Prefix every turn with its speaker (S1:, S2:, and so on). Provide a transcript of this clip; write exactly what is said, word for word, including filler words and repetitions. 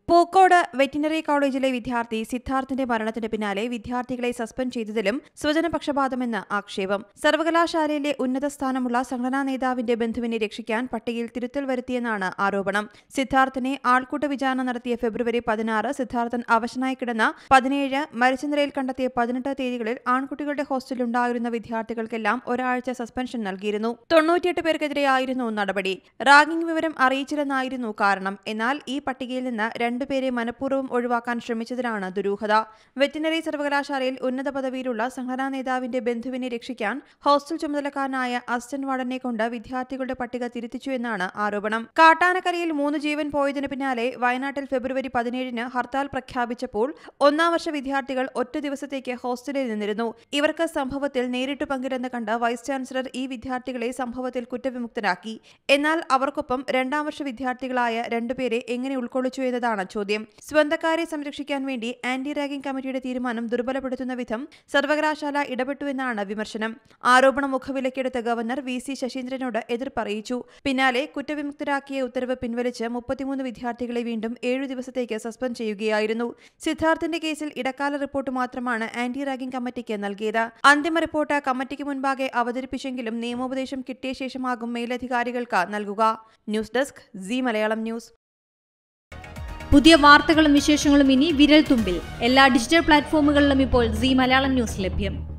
S1: Pookode veterinary കോളേജിലെ വിദ്യാർത്ഥി സിദ്ധാർത്ഥിന്റെ മരണത്തിന് പിന്നാലെ വിദ്യാർത്ഥികളെ സസ്പെൻഡ് ചെയ്തതിലും സ്വജനപക്ഷപാതമെന്ന് ആക്ഷേപം. സർവകലാശാലയിലെ ഉന്നത സ്ഥാനമുള്ള സംഘടനാ നേതാവിന്റെ ബന്ധുവിനെ രക്ഷിക്കാൻ പട്ടികയിൽ തിരുത്തൽ വരുത്തിയെന്നാണ് ആരോപണം. സിദ്ധാർത്ഥിനെ ആൾക്കൂട്ട വിചാരണ നടത്തിയ ഫെബ്രുവരി പതിനാറ്, സിദ്ധാർത്ഥൻ അവശനായി കിടന്ന പതിനേഴ്, മരിച്ച നിലയിൽ കണ്ടെത്തിയ പതിനെട്ട് തീയതികളിൽ ആൺകുട്ടികളുടെ ഹോസ്റ്റലിലുണ്ടായിരുന്ന വിദ്യാർത്ഥികൾക്കെല്ലാം ഒരാഴ്ച സസ്പെൻഷൻ നൽകിയിരുന്നു. തൊണ്ണൂറ്റിയെട്ട് പേർക്കെതിരെയായിരുന്നു നടപടി. റാഗിംഗ് വിവരം അറിയിച്ചില്ലെന്നായിരുന്നു കാരണം. എന്നാൽ ഈ പട്ടികയിൽ നിന്ന് രണ്ടുപേരെ മനഃപൂർവ്വം ഒഴിവാക്കാൻ ശ്രമിച്ചതിനാണ് ദുരൂഹത. വെറ്റിനറി സർവകലാശാലയിൽ ഉന്നത പദവിയിലുള്ള സംഘടനാ നേതാവിന്റെ ബന്ധുവിനെ രക്ഷിക്കാൻ ഹോസ്റ്റൽ ചുമതലക്കാരനായ അസിസ്റ്റന്റ് വാർഡനെ കൊണ്ട് വിദ്യാർത്ഥികളുടെ പട്ടിക തിരുത്തിച്ചു എന്നാണ് ആരോപണം. കാട്ടാനക്കരയിൽ മൂന്ന് ജീവൻ പോയതിനു പിന്നാലെ വയനാട്ടിൽ ഫെബ്രുവരി പതിനേഴിന് ഹർത്താൽ പ്രഖ്യാപിച്ചപ്പോൾ ഒന്നാം വർഷ വിദ്യാർത്ഥികൾ ഒറ്റ ദിവസത്തേക്ക് ഹോസ്റ്റലിൽ നിന്നിരുന്നു. ഇവർക്ക് സംഭവത്തിൽ നേരിട്ട് പങ്കില്ലെന്ന് കണ്ട് വൈസ് ചാൻസലർ ഈ വിദ്യാർത്ഥികളെ സംഭവത്തിൽ കുറ്റവിമുക്തരാക്കി. എന്നാൽ അവർക്കൊപ്പം രണ്ടാം വർഷ വിദ്യാർത്ഥികളായ രണ്ടുപേരെ എങ്ങനെ ഉൾക്കൊള്ളിച്ചു എന്നതാണ് ചോദ്യം. സ്വന്തക്കാരെ സംരക്ഷിക്കാൻ വേണ്ടി ആന്റി റാഗിംഗ് കമ്മിറ്റിയുടെ തീരുമാനം ദുർബലപ്പെടുത്തുന്ന വിധം സർവകലാശാല ഇടപെട്ടുവെന്നാണ് വിമർശനം. ആരോപണം മുഖവിലക്കെടുത്ത ഗവർണർ വി സി ശശീന്ദ്രനോട് എതിർപ്പറിയിച്ചു. പിന്നാലെ കുറ്റവിമുക്തരാക്കിയ ഉത്തരവ് പിൻവലിച്ച് മുപ്പത്തിമൂന്ന് വിദ്യാർത്ഥികളെ വീണ്ടും ഏഴു ദിവസത്തേക്ക് സസ്പെൻഡ് ചെയ്യുകയായിരുന്നു. സിദ്ധാർത്ഥിന്റെ കേസിൽ ഇടക്കാല റിപ്പോർട്ട് മാത്രമാണ് ആന്റി റാഗിംഗ് കമ്മിറ്റിക്ക് നൽകിയത്. അന്തിമ റിപ്പോർട്ട് കമ്മിറ്റിക്ക് മുൻപാകെ അവതരിപ്പിച്ചെങ്കിലും നിയമോപദേശം കിട്ടിയ ശേഷമാകും മേലധികാരികൾക്ക് നൽകുക. News desk, C Malayalam news.
S2: പുതിയ വാർത്തകളും വിശേഷങ്ങളും ഇനി വിരൽ തുമ്പിൽ. എല്ലാ ഡിജിറ്റൽ പ്ലാറ്റ്ഫോമുകളിലും ഇപ്പോൾ സി മലയാളം ന്യൂസ് ലഭ്യം.